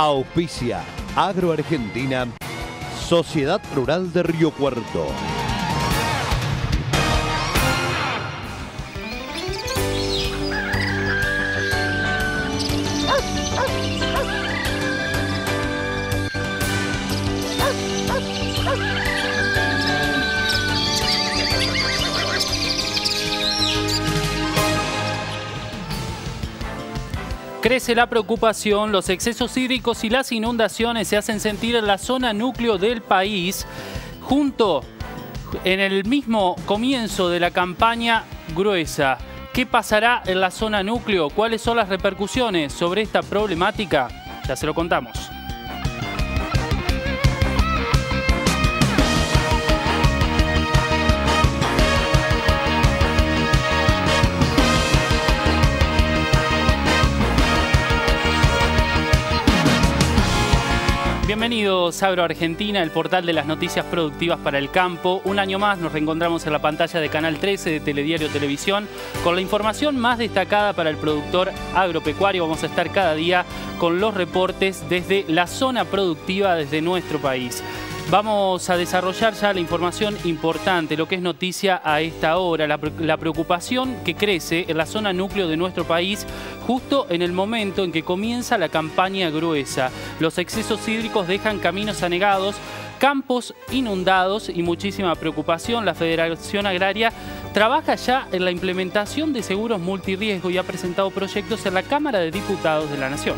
Auspicia Agroargentina, Sociedad Rural de Río Cuarto. Crece la preocupación, los excesos hídricos y las inundaciones se hacen sentir en la zona núcleo del país, en el mismo comienzo de la campaña gruesa. ¿Qué pasará en la zona núcleo? ¿Cuáles son las repercusiones sobre esta problemática? Ya se lo contamos. Bienvenidos a Agroargentina, el portal de las noticias productivas para el campo. Un año más nos reencontramos en la pantalla de Canal 13 de Telediario Televisión con la información más destacada para el productor agropecuario. Vamos a estar cada día con los reportes desde la zona productiva, desde nuestro país. Vamos a desarrollar ya la información importante, lo que es noticia a esta hora, la preocupación que crece en la zona núcleo de nuestro país justo en el momento en que comienza la campaña gruesa. Los excesos hídricos dejan caminos anegados, campos inundados y muchísima preocupación. La Federación Agraria trabaja ya en la implementación de seguros multirriesgo y ha presentado proyectos en la Cámara de Diputados de la Nación.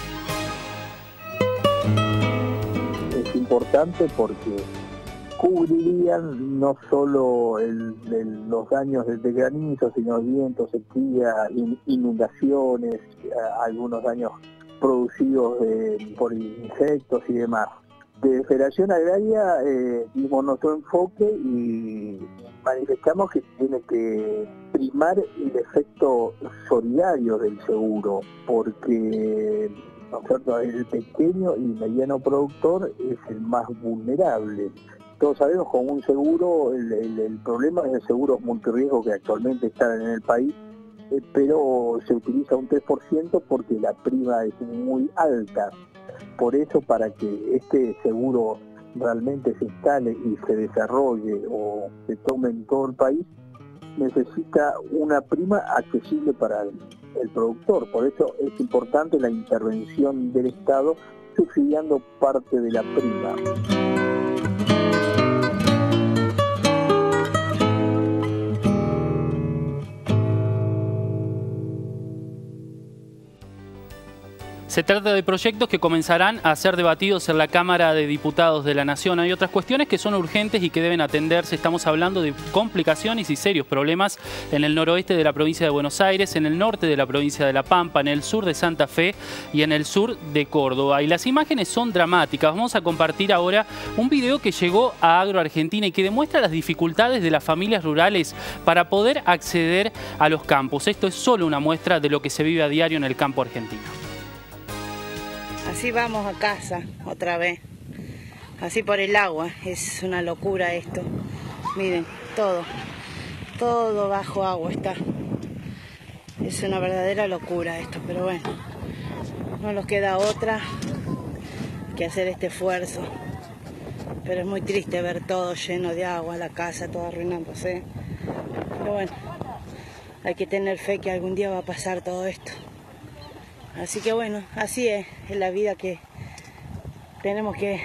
Importante porque cubrirían no solo los daños de granizo, sino vientos, sequía, inundaciones, algunos daños producidos por insectos y demás. De Federación Agraria dimos nuestro enfoque y manifestamos que tiene que primar el efecto solidario del seguro, porque el pequeño y mediano productor es el más vulnerable. Todos sabemos con un seguro, el problema es el seguro multirriesgo que actualmente están en el país, pero se utiliza un 3% porque la prima es muy alta. Por eso, para que este seguro realmente se instale y se desarrolle o se tome en todo el país, necesita una prima accesible para el productor. Por eso es importante la intervención del Estado subsidiando parte de la prima. Se trata de proyectos que comenzarán a ser debatidos en la Cámara de Diputados de la Nación. Hay otras cuestiones que son urgentes y que deben atenderse. Estamos hablando de complicaciones y serios problemas en el noroeste de la provincia de Buenos Aires, en el norte de la provincia de La Pampa, en el sur de Santa Fe y en el sur de Córdoba. Y las imágenes son dramáticas. Vamos a compartir ahora un video que llegó a Agroargentina y que demuestra las dificultades de las familias rurales para poder acceder a los campos. Esto es solo una muestra de lo que se vive a diario en el campo argentino. Así vamos a casa otra vez, así por el agua, es una locura esto. Miren, todo bajo agua está. Es una verdadera locura esto, pero bueno, no nos queda otra que hacer este esfuerzo. Pero es muy triste ver todo lleno de agua, la casa toda arruinándose. Pero bueno, hay que tener fe que algún día va a pasar todo esto. Así que bueno, así es la vida que tenemos que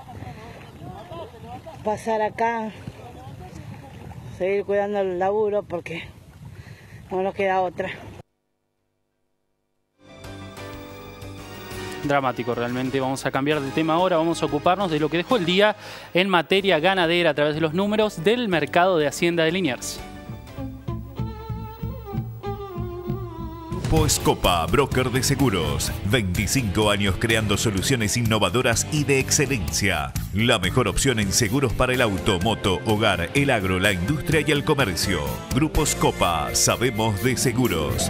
pasar acá, seguir cuidando el laburo porque no nos queda otra. Dramático realmente. Vamos a cambiar de tema ahora, vamos a ocuparnos de lo que dejó el día en materia ganadera a través de los números del mercado de Hacienda de Liniers. Grupo Escopa, broker de seguros. 25 años creando soluciones innovadoras y de excelencia. La mejor opción en seguros para el auto, moto, hogar, el agro, la industria y el comercio. Grupo Escopa, sabemos de seguros.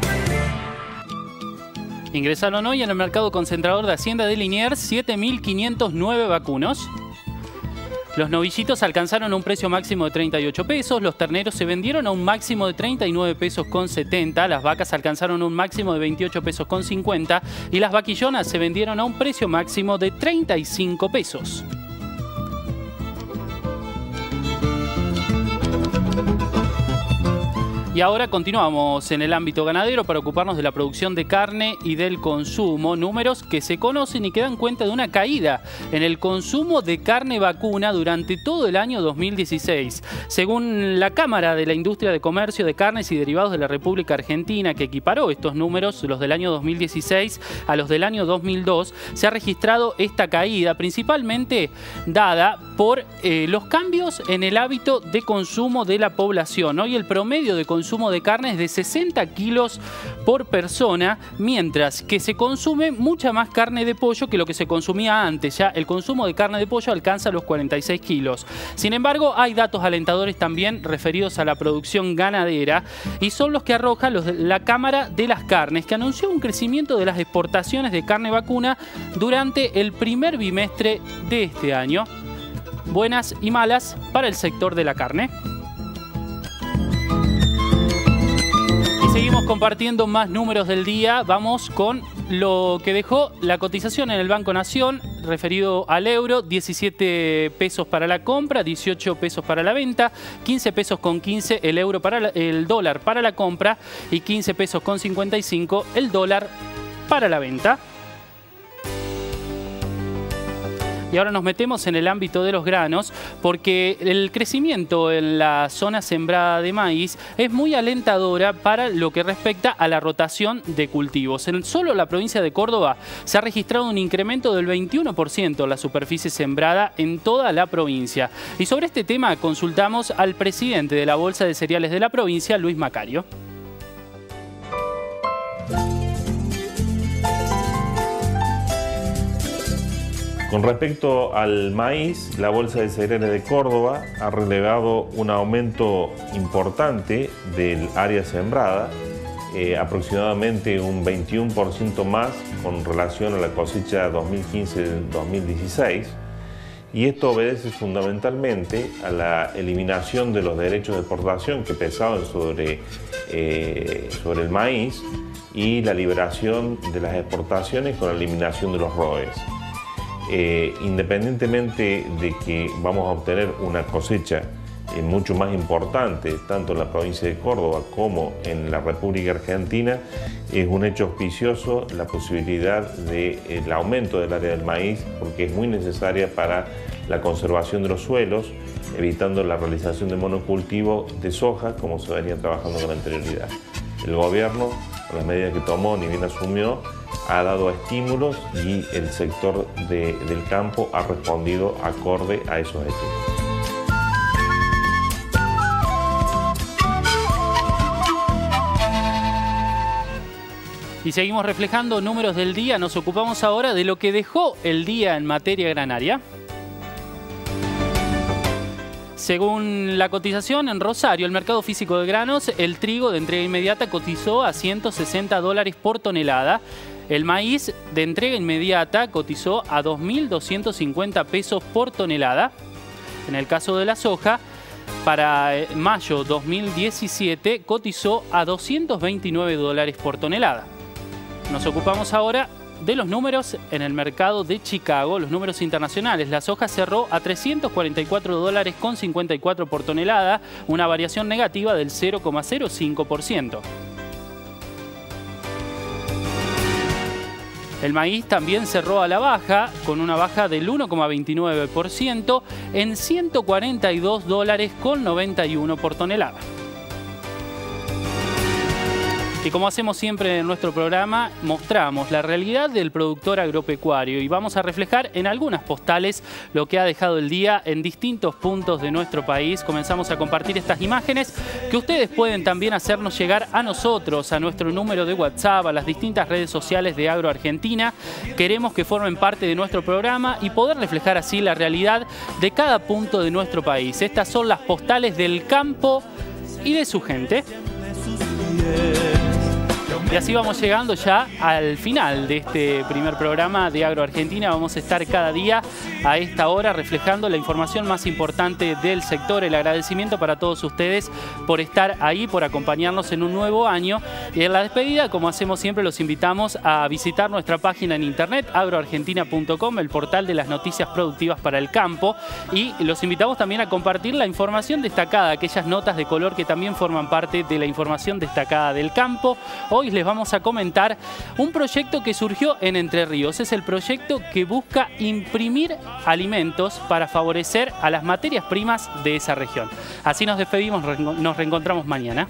Ingresaron hoy en el mercado concentrador de Hacienda de Liniers 7.509 vacunos. Los novillitos alcanzaron un precio máximo de 38 pesos, los terneros se vendieron a un máximo de 39 pesos con 70, las vacas alcanzaron un máximo de 28 pesos con 50 y las vaquillonas se vendieron a un precio máximo de 35 pesos. Y ahora continuamos en el ámbito ganadero para ocuparnos de la producción de carne y del consumo. Números que se conocen y que dan cuenta de una caída en el consumo de carne vacuna durante todo el año 2016. Según la Cámara de la Industria de Comercio de Carnes y Derivados de la República Argentina, que equiparó estos números, los del año 2016 a los del año 2002, se ha registrado esta caída principalmente dada por los cambios en el hábito de consumo de la población. Hoy el promedio de consumo de carne es de 60 kilos por persona, mientras que se consume mucha más carne de pollo que lo que se consumía antes. Ya el consumo de carne de pollo alcanza los 46 kilos. Sin embargo, hay datos alentadores también referidos a la producción ganadera y son los que arroja la Cámara de las Carnes, que anunció un crecimiento de las exportaciones de carne vacuna durante el primer bimestre de este año. Buenas y malas para el sector de la carne. Seguimos compartiendo más números del día. Vamos con lo que dejó la cotización en el Banco Nación referido al euro: 17 pesos para la compra, 18 pesos para la venta, 15 pesos con 15 el dólar para la compra y 15 pesos con 55 el dólar para la venta. Y ahora nos metemos en el ámbito de los granos porque el crecimiento en la zona sembrada de maíz es muy alentadora para lo que respecta a la rotación de cultivos. En solo la provincia de Córdoba se ha registrado un incremento del 21% en la superficie sembrada en toda la provincia. Y sobre este tema consultamos al presidente de la Bolsa de Cereales de la provincia, Luis Macario. Con respecto al maíz, la Bolsa de Cereales de Córdoba ha relevado un aumento importante del área sembrada, aproximadamente un 21% más con relación a la cosecha 2015-2016, y esto obedece fundamentalmente a la eliminación de los derechos de exportación que pesaban sobre el maíz y la liberación de las exportaciones con la eliminación de los ROEs. Independientemente de que vamos a obtener una cosecha mucho más importante tanto en la provincia de Córdoba como en la República Argentina, es un hecho auspicioso la posibilidad del aumento del área del maíz, porque es muy necesaria para la conservación de los suelos, evitando la realización de monocultivo de soja como se venía trabajando con anterioridad. El gobierno, con las medidas que tomó ni bien asumió, ha dado estímulos y el sector del campo ha respondido acorde a esos estímulos. Y seguimos reflejando números del día. Nos ocupamos ahora de lo que dejó el día en materia granaria. Según la cotización en Rosario, el mercado físico de granos, el trigo de entrega inmediata cotizó a $160 por tonelada. El maíz de entrega inmediata cotizó a 2.250 pesos por tonelada. En el caso de la soja, para mayo 2017 cotizó a $229 por tonelada. Nos ocupamos ahora de los números en el mercado de Chicago, los números internacionales. La soja cerró a $344,54 por tonelada, una variación negativa del 0,05%. El maíz también cerró a la baja, con una baja del 1,29% en $142,91 por tonelada. Y como hacemos siempre en nuestro programa, mostramos la realidad del productor agropecuario y vamos a reflejar en algunas postales lo que ha dejado el día en distintos puntos de nuestro país. Comenzamos a compartir estas imágenes que ustedes pueden también hacernos llegar a nosotros, a nuestro número de WhatsApp, a las distintas redes sociales de Agro Argentina. Queremos que formen parte de nuestro programa y poder reflejar así la realidad de cada punto de nuestro país. Estas son las postales del campo y de su gente. Y así vamos llegando ya al final de este primer programa de Agro Argentina. Vamos a estar cada día a esta hora reflejando la información más importante del sector. El agradecimiento para todos ustedes por estar ahí, por acompañarnos en un nuevo año. Y en la despedida, como hacemos siempre, los invitamos a visitar nuestra página en internet, agroargentina.com, el portal de las noticias productivas para el campo. Y los invitamos también a compartir la información destacada, aquellas notas de color que también forman parte de la información destacada del campo. Hoy les vamos a comentar un proyecto que surgió en Entre Ríos. Es el proyecto que busca imprimir alimentos para favorecer a las materias primas de esa región. Así nos despedimos, nos reencontramos mañana.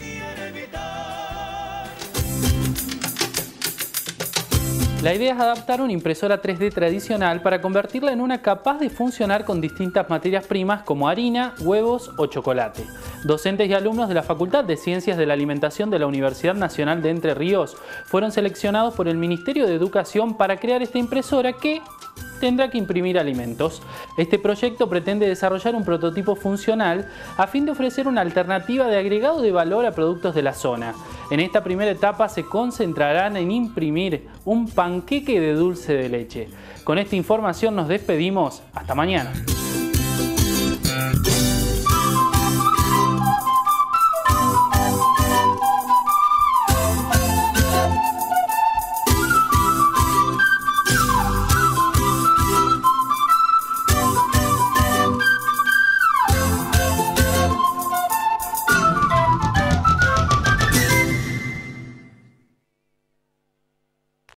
La idea es adaptar una impresora 3D tradicional para convertirla en una capaz de funcionar con distintas materias primas como harina, huevos o chocolate. Docentes y alumnos de la Facultad de Ciencias de la Alimentación de la Universidad Nacional de Entre Ríos fueron seleccionados por el Ministerio de Educación para crear esta impresora que tendrá que imprimir alimentos. Este proyecto pretende desarrollar un prototipo funcional a fin de ofrecer una alternativa de agregado de valor a productos de la zona. En esta primera etapa se concentrarán en imprimir un panqueque de dulce de leche. Con esta información nos despedimos. Hasta mañana.